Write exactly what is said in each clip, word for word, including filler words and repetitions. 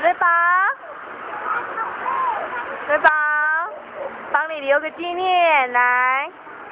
瑞宝，瑞宝，帮你留个纪念，来。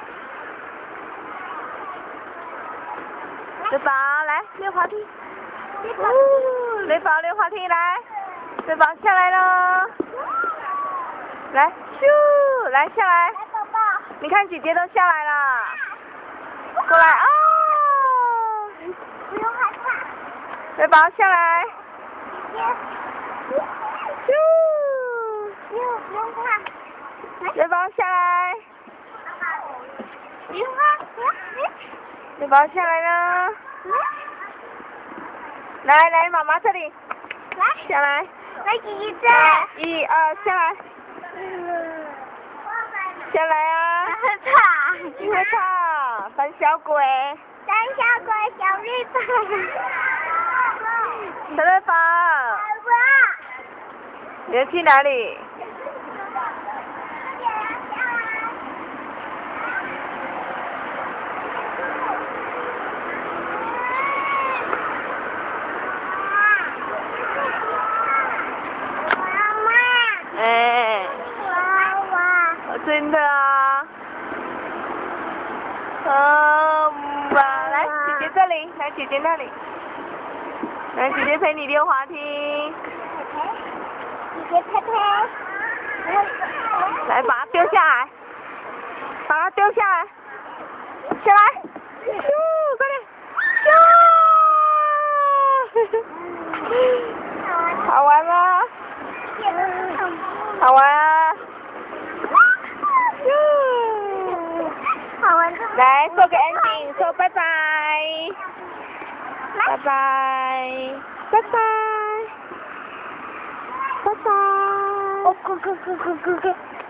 瑞宝，来溜滑梯。哦，瑞宝溜滑梯来，瑞宝下来喽。来，咻，来下来。 来，宝宝。 你看姐姐都下来了。过来哦。 不用害怕。 瑞宝下来。 姐姐。 咻。 不用不用怕。 瑞宝下来。 不用怕。 瑞宝下来了。来来，妈妈这里。 来。 下来。 来，姐姐这。 一二，下来。下来啊！ 害怕。 你害怕？胆小鬼。 胆小鬼，小绿宝。 小瑞宝。 宝宝。 你要去哪里？哎， 娃娃， 真的啊，嗯吧，来姐姐这里，来姐姐那里，来姐姐陪你溜滑梯， 姐姐拍拍， 来把它丢下来，把它丢下来，下来，咻，快点，咻，好玩吗？好玩啊！ 好玩。 来做个 ending， 说拜拜，拜拜，拜拜，拜拜。 哦，咕咕咕咕咕咕。